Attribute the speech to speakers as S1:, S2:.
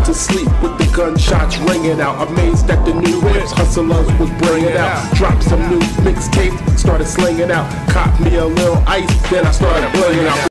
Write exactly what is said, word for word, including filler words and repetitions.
S1: to sleep with the gunshots ringing out. Amazed at the new whips hustlers was bringing out. Dropped some new mixtapes, started slinging out. Caught me a little ice, then I started blinging out.